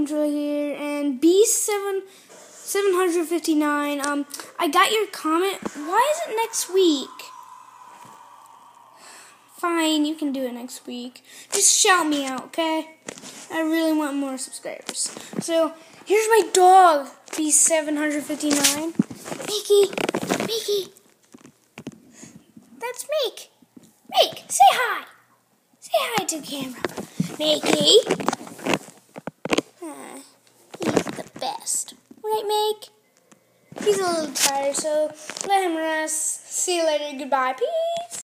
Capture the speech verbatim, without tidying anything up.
Angela here, and B seven seven hundred fifty nine. Um, I got your comment. Why is it next week? Fine, you can do it next week. Just shout me out, okay? I really want more subscribers. So here's my dog, B seven hundred fifty nine. Mickey, Mickey. That's Meek. Meek, say hi. Say hi to the camera. Mickey. Ah, he's the best. Right, Meek? He's a little tired, so let him rest. See you later. Goodbye. Peace.